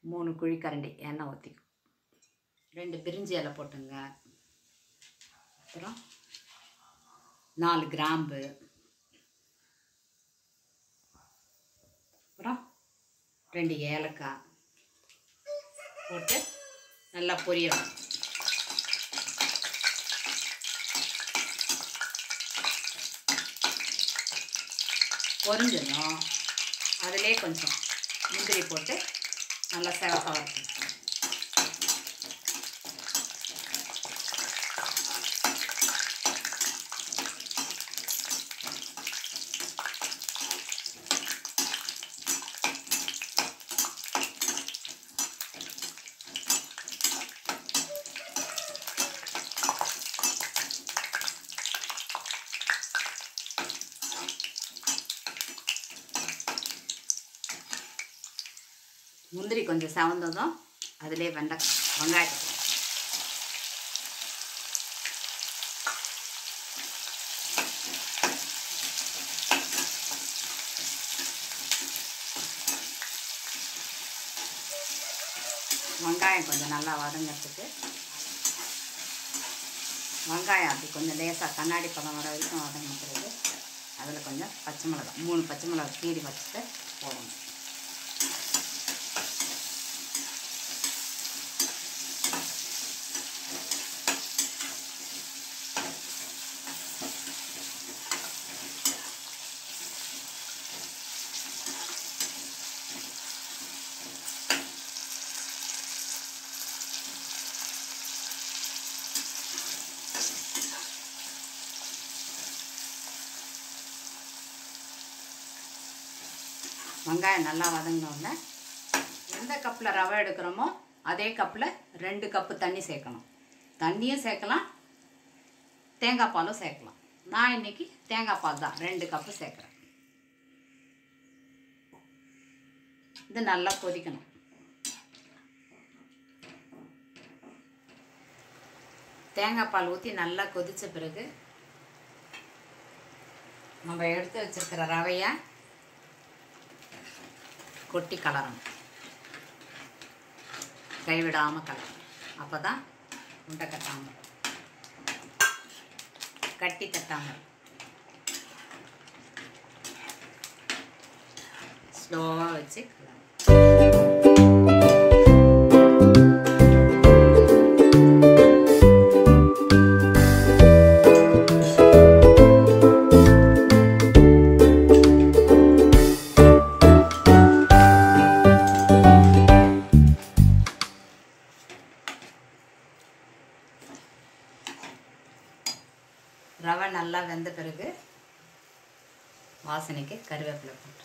3 குழிக்கரண்டி எண்ணெய் ஊற்றிக்கும். 2 பிரிஞ்சி இலை போட்டுங்க. அப்புறம் 4 கிராம்பு, அப்புறம் 2 ஏலக்காய் போட்டு நல்லா பொரியணும். பொரிஞ்சதும் அதிலே கொஞ்சம் முந்திரி போட்டு நல்லா சேவக்காக வறுக்கணும். முந்திரி கொஞ்சம் செவந்ததும் அதிலே வெங்காயத்தை வெங்காயம் கொஞ்சம் நல்லா வதங்கிறதுக்கு வெங்காயம் அப்படி கொஞ்சம் லேசாக கண்ணாடி பழம் வர வரைக்கும் வதங்கின பிறகு அதில் கொஞ்சம் பச்சை மிளகாய் 3 பச்சை மிளகாய் கீறி வச்சுட்டு போடணும். வெங்காயம் நல்லா வதங்கினோடனே எந்த கப்பில் ரவை எடுக்கிறோமோ அதே கப்பில் 2 கப்பு தண்ணி சேர்க்கணும். தண்ணியும் சேர்க்கலாம், தேங்காய் பாலும் சேர்க்கலாம். நான் இன்றைக்கி தேங்காய் பால் தான் 2 கப்பு சேர்க்குறேன். இது நல்லா கொதிக்கணும். தேங்காய் பால் ஊற்றி நல்லா கொதித்த பிறகு நம்ம எடுத்து வச்சுருக்கிற ரவையை கொட்டி கலரணும். கைவிடாமல் கலரணும். அப்போ தான் உண்டை கட்டாமல் கட்டி தட்டாமல் ஸ்லோவாக வச்சு கலரணும். ரவை நல்லா வெந்த பிறகு வாசனைக்கு கருவேப்பிலை போட்டு